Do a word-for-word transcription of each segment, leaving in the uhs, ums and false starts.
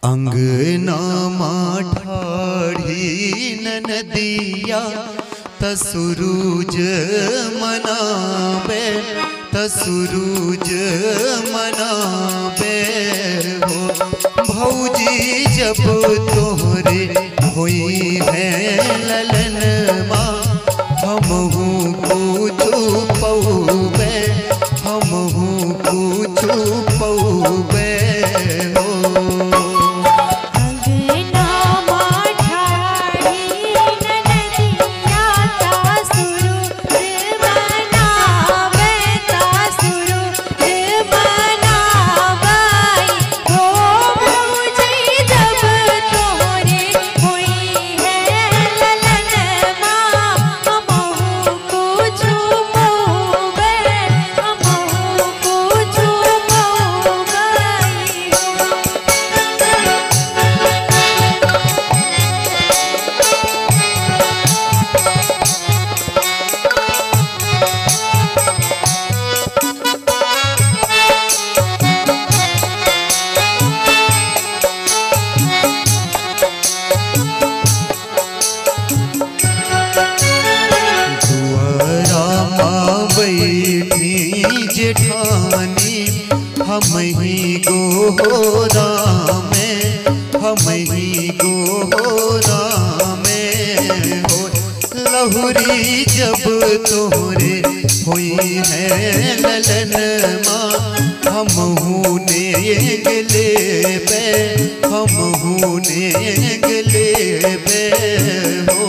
अंगना ठाढ़ी नदिया तसुरूज मनाबे तसुरूज मनाबे हो भौजी जब तोहरे होई है ललन माँ हमहू पूछू पौबे हमहू पूछू पौबे हो। जेठानी हम ही गोरा में हम ही गोरा में हो लहुरी जब तोहरे हुई है ललन माँ हम हूने गले बे हम हूने गले बे हो।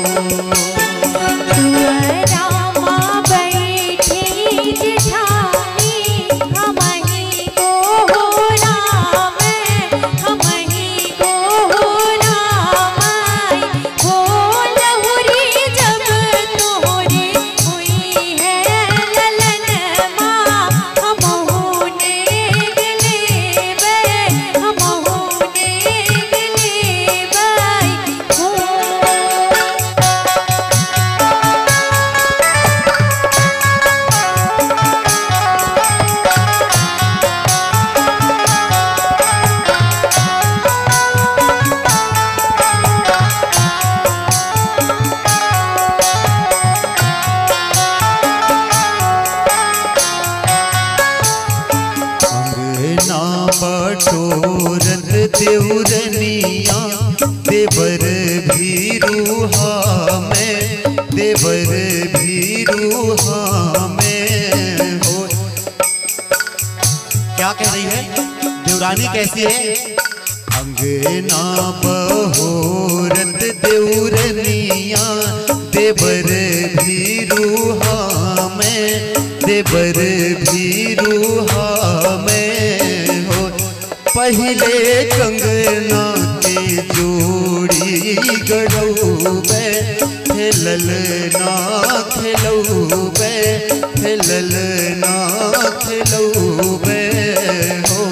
बटोरत देवरनिया देवर भी रूहा में देवर भी रूहा में हो। क्या कह रही है देवरानी कैसी है? अंगना बहोरत देवरनिया देवर भी रूहा में देवर भी रूहा में पहले कंगना के जोड़ी गढ़ौबे खेलल ना खेलौबे खेलल ना खेलौबे हो।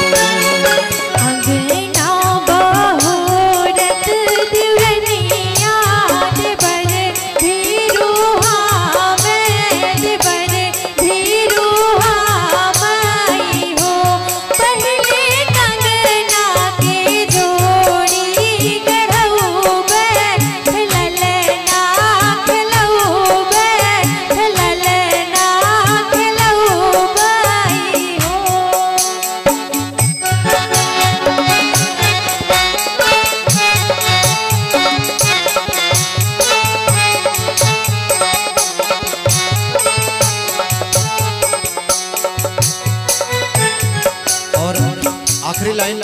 आखिरी लाइन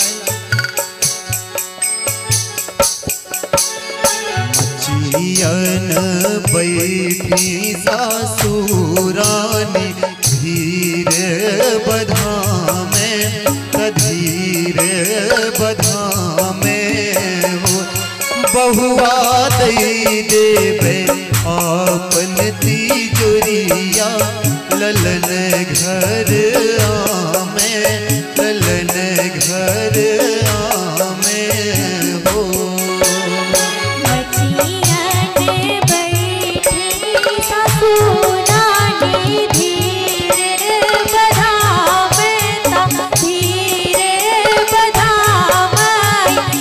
मचियन बैठी सासुरानी धीर बधा में धीर बधा में हो बहुआ दई देवे आपन तिजोरिया ललन घर आमे ललन घर आमे हो। धीरे बधावे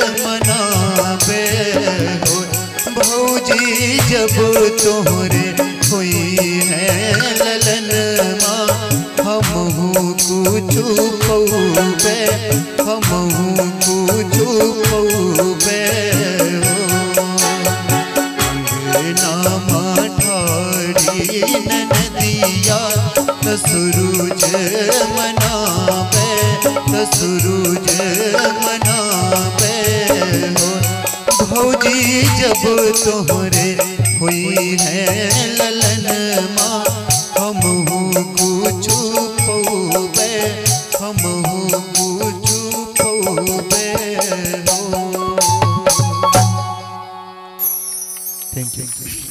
मनावे हो। भौजी जब तोहरे हुई है ललन माँ, हमहू कुछु पौबे, हमहू कुछु पौबे हो। नामा ठाड़ी नदिया त सूरज मनावे, त सूरज मनावे हो। भौजी जब तोहरे हुई है ललन माँ, हमहू कुछु पौबे, हमहू कुछु पौबे हो। Thank you.